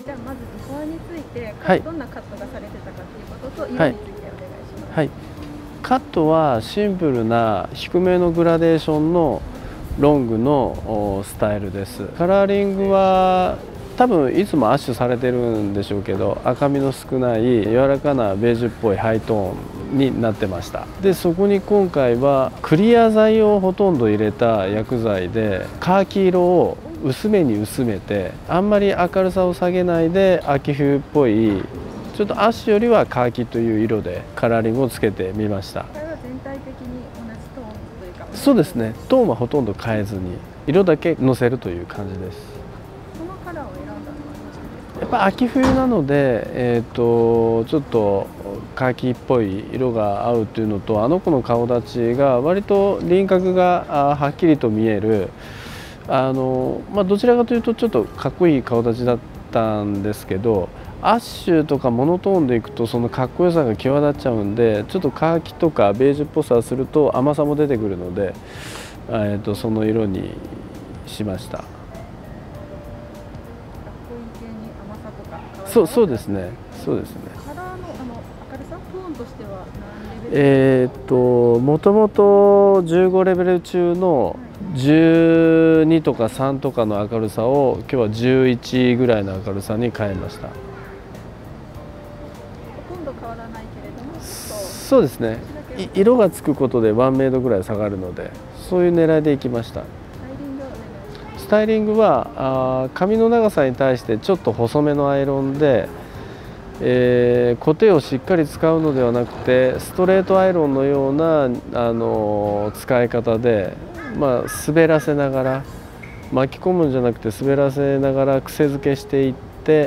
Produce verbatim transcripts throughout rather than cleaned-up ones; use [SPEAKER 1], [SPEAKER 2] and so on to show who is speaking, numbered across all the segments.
[SPEAKER 1] じゃあまずビフォーについて、
[SPEAKER 2] はい、
[SPEAKER 1] どんなカットがされてたかということと、色についてお願いします。
[SPEAKER 2] はい、カットはシンプルな低めのグラデーションのロングのスタイルです。カラーリングは多分いつもアッシュされてるんでしょうけど、赤みの少ない柔らかなベージュっぽいハイトーンになってました。でそこに今回はクリア剤をほとんど入れた薬剤でカーキ色を薄めに薄めて、あんまり明るさを下げないで秋冬っぽいちょっとアッシュよりはカーキという色でカラーリングをつけてみました。
[SPEAKER 1] これは全体的に同じトーンというか。
[SPEAKER 2] そうですね、トーンはほとんど変えずに色だけのせるという感じです。
[SPEAKER 1] このカラーを選んだのはどうしてですか？
[SPEAKER 2] やっぱ秋冬なので、えー、とちょっとカーキっぽい色が合うというのと、あの子の顔立ちが割と輪郭がはっきりと見える、あの、まあ、どちらかというとちょっとかっこいい顔立ちだったんですけど、アッシュとかモノトーンでいくとそのかっこよさが際立っちゃうんで、ちょっとカーキとかベージュっぽさすると甘さも出てくるので、えー、とその色にしました。そうそうですね、そうですね。
[SPEAKER 1] カラーのあの明るさ、トーンとしては何レベル？
[SPEAKER 2] えっともともとじゅうごレベル中のじゅうにとかさんとかの明るさを今日はじゅういちぐらいの明るさに変えました。
[SPEAKER 1] ほとんど変わらないけれども、
[SPEAKER 2] そうですね。色がつくことでワンメイドぐらい下がるので、そういう狙いでいきました。スタイリングはあ髪の長さに対してちょっと細めのアイロンで、えー、コテをしっかり使うのではなくてストレートアイロンのような、あの使い方で、まあ、滑らせながら巻き込むんじゃなくて滑らせながら癖付けしていって、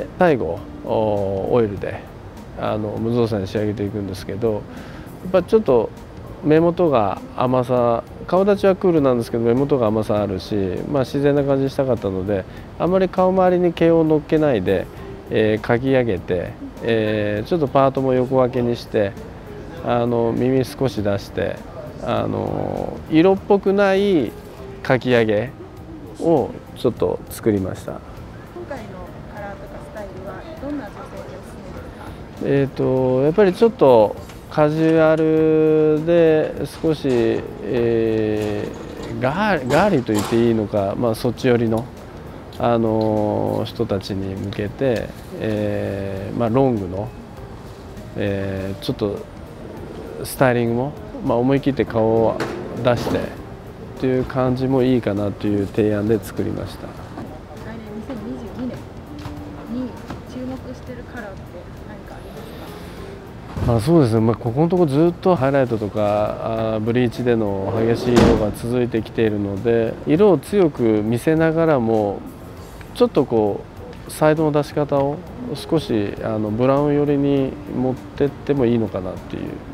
[SPEAKER 2] 最後オイルであの無造作に仕上げていくんですけど、やっぱちょっと目元が甘さ、顔立ちはクールなんですけど目元が甘さあるし、まあ、自然な感じにしたかったので、あまり顔周りに毛を乗っけないで、えー、かき上げて、えー、ちょっとパートも横分けにして、あの耳少し出して、あの色っぽくないかき上げをちょっと作りました。
[SPEAKER 1] 今回のカラーとかスタイルはどんな女性におすすめですか？
[SPEAKER 2] えーとやっぱりちょっとカジュアルで少し、えー、ガーガーリーと言っていいのか、まあ、そっち寄りの、あのー、人たちに向けて、えーまあ、ロングの、えー、ちょっとスタイリングも、まあ、思い切って顔を出してという感じもいいかなという提案で作りました。
[SPEAKER 1] 来年にせんにじゅうにねんに注目しているカラーって何かありますか？
[SPEAKER 2] あ、そうですね、まあ、ここのところずっとハイライトとかあブリーチでの激しい色が続いてきているので、色を強く見せながらもちょっとこうサイドの出し方を少しあのブラウン寄りに持ってってもいいのかなっていう